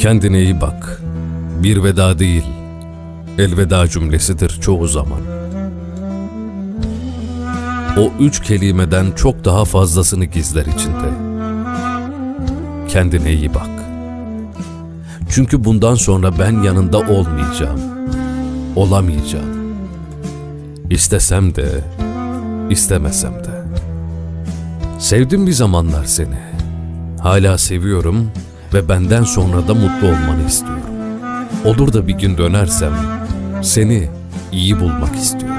Kendine iyi bak. Bir veda değil, elveda cümlesidir çoğu zaman. O 3 kelimeden çok daha fazlasını gizler içinde. Kendine iyi bak. Çünkü bundan sonra ben yanında olmayacağım, olamayacağım. İstesem de, istemesem de. Sevdim bir zamanlar seni. Hala seviyorum ve benden sonra da mutlu olmanı istiyorum. Olur da bir gün dönersem seni iyi bulmak istiyorum.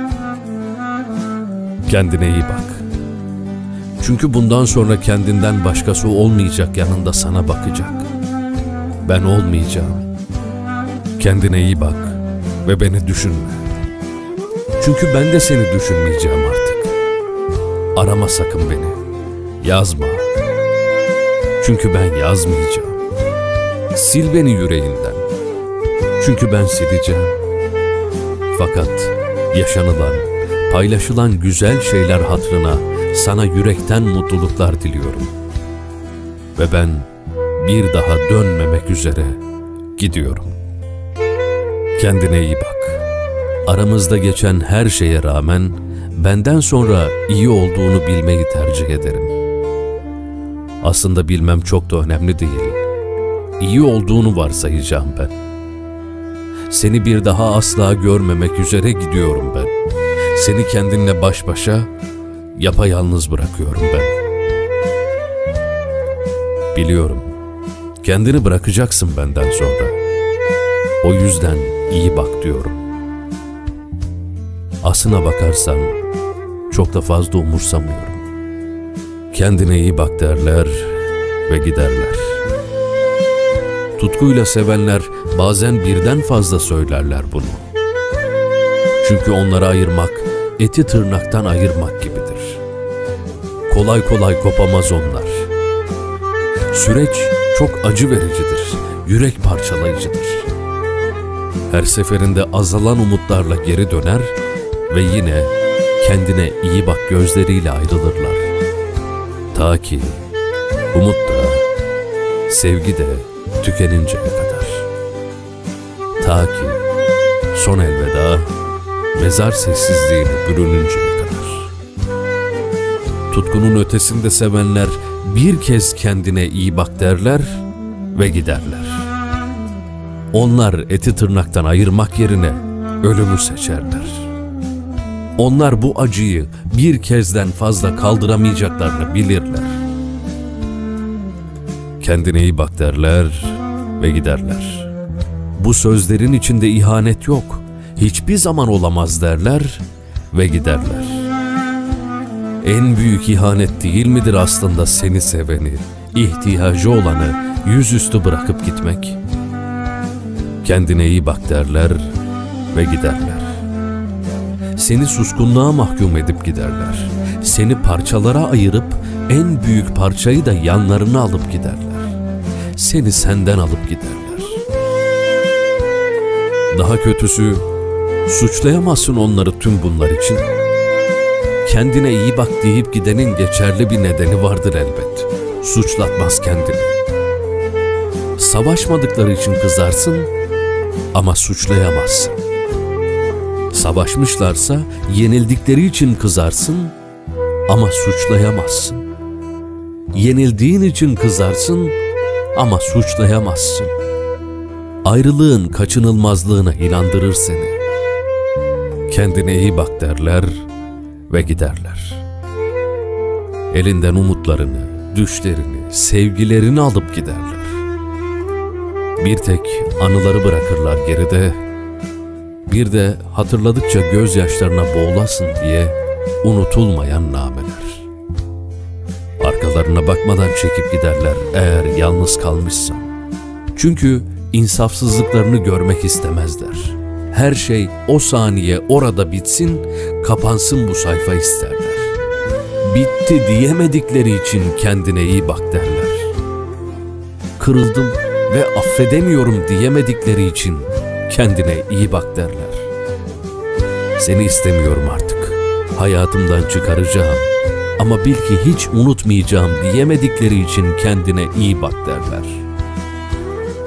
Kendine iyi bak. Çünkü bundan sonra kendinden başkası olmayacak yanında sana bakacak. Ben olmayacağım. Kendine iyi bak ve beni düşünme. Çünkü ben de seni düşünmeyeceğim artık. Arama sakın beni. Yazma. Çünkü ben yazmayacağım. Sil beni yüreğinden. Çünkü ben sileceğim. Fakat yaşanılan, paylaşılan güzel şeyler hatırına sana yürekten mutluluklar diliyorum. Ve ben bir daha dönmemek üzere gidiyorum. Kendine iyi bak. Aramızda geçen her şeye rağmen benden sonra iyi olduğunu bilmeyi tercih ederim. Aslında bilmem çok da önemli değil. İyi olduğunu varsayacağım ben. Seni bir daha asla görmemek üzere gidiyorum ben. Seni kendinle baş başa, yapayalnız bırakıyorum ben. Biliyorum, kendini bırakacaksın benden sonra. O yüzden iyi bak diyorum. Aslına bakarsan çok da fazla umursamıyorum. Kendine iyi bak derler ve giderler. Tutkuyla sevenler bazen birden fazla söylerler bunu. Çünkü onları ayırmak, eti tırnaktan ayırmak gibidir. Kolay kolay kopamaz onlar. Süreç çok acı vericidir, yürek parçalayıcıdır. Her seferinde azalan umutlarla geri döner ve yine kendine iyi bak gözleriyle ayrılırlar. Ta ki umut da, sevgi de tükeninceye kadar. Ta ki son elveda mezar sessizliğine bürününceye kadar. Tutkunun ötesinde sevenler bir kez kendine iyi bak derler ve giderler. Onlar eti tırnaktan ayırmak yerine ölümü seçerler. Onlar bu acıyı bir kezden fazla kaldıramayacaklarını bilirler. Kendine iyi bak derler ve giderler. Bu sözlerin içinde ihanet yok, hiçbir zaman olamaz derler ve giderler. En büyük ihanet değil midir aslında seni seveni, ihtiyacı olanı yüzüstü bırakıp gitmek? Kendine iyi bak derler ve giderler. Seni suskunluğa mahkum edip giderler. Seni parçalara ayırıp en büyük parçayı da yanlarına alıp giderler. Seni senden alıp giderler. Daha kötüsü, suçlayamazsın onları tüm bunlar için. Kendine iyi bak deyip gidenin geçerli bir nedeni vardır elbet. Suçlatmaz kendini. Savaşmadıkları için kızarsın ama suçlayamazsın. Savaşmışlarsa yenildikleri için kızarsın ama suçlayamazsın. Yenildiğin için kızarsın ama suçlayamazsın. Ayrılığın kaçınılmazlığına inandırır seni. Kendine iyi bak derler ve giderler. Elinden umutlarını, düşlerini, sevgilerini alıp giderler. Bir tek anıları bırakırlar geride, bir de hatırladıkça gözyaşlarına boğulasın diye unutulmayan nameler. Arkalarına bakmadan çekip giderler eğer yalnız kalmışsan. Çünkü insafsızlıklarını görmek istemezler. Her şey o saniye orada bitsin, kapansın bu sayfa isterler. Bitti diyemedikleri için kendine iyi bak derler. Kırıldım ve affedemiyorum diyemedikleri için kendine iyi bak derler. Seni istemiyorum artık, hayatımdan çıkaracağım ama bil ki hiç unutmayacağım diyemedikleri için kendine iyi bak derler.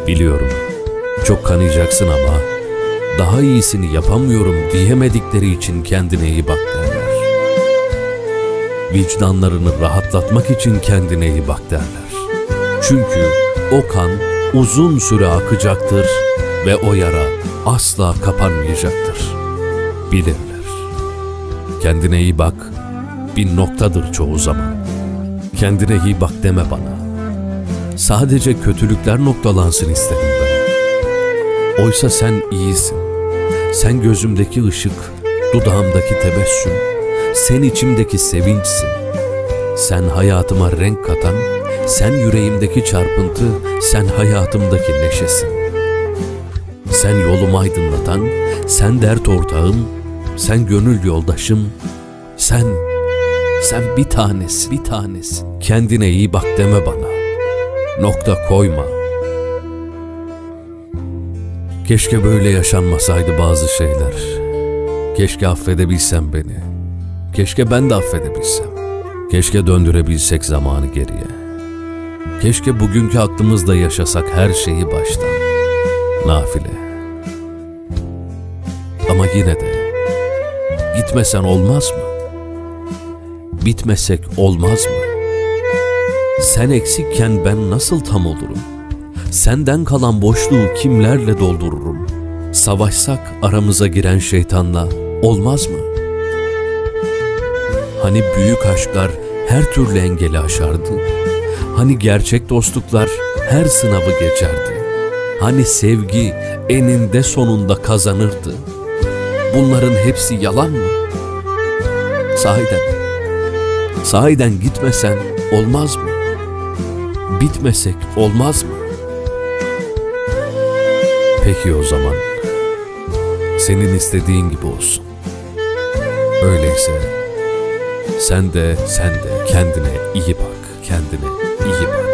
Biliyorum, çok kanayacaksın ama daha iyisini yapamıyorum diyemedikleri için kendine iyi bak derler. Vicdanlarını rahatlatmak için kendine iyi bak derler. Çünkü o kan uzun süre akacaktır ve o yara asla kapanmayacaktır. Bilirler. Kendine iyi bak bir noktadır çoğu zaman. Kendine iyi bak deme bana. Sadece kötülükler noktalansın isterim ben. Oysa sen iyisin. Sen gözümdeki ışık, dudağımdaki tebessüm, sen içimdeki sevinçsin. Sen hayatıma renk katan, sen yüreğimdeki çarpıntı, sen hayatımdaki neşesin. Sen yolumu aydınlatan, sen dert ortağım, sen gönül yoldaşım, sen bir tanesin. Kendine iyi bak deme bana. Nokta koyma. Keşke böyle yaşanmasaydı bazı şeyler. Keşke affedebilsem beni. Keşke ben de affedebilsem. Keşke döndürebilsek zamanı geriye. Keşke bugünkü aklımızda yaşasak her şeyi baştan. Nafile. Ama yine de gitmesen olmaz mı? Bitmesek olmaz mı? Sen eksikken ben nasıl tam olurum? Senden kalan boşluğu kimlerle doldururum? Savaşsak aramıza giren şeytanla olmaz mı? Hani büyük aşklar her türlü engeli aşardı? Hani gerçek dostluklar her sınavı geçerdi? Hani sevgi eninde sonunda kazanırdı? Bunların hepsi yalan mı? Sahiden gitmesen olmaz mı? Bitmesek olmaz mı? Peki o zaman, senin istediğin gibi olsun. Öyleyse sen de kendine iyi bak, kendine iyi bak.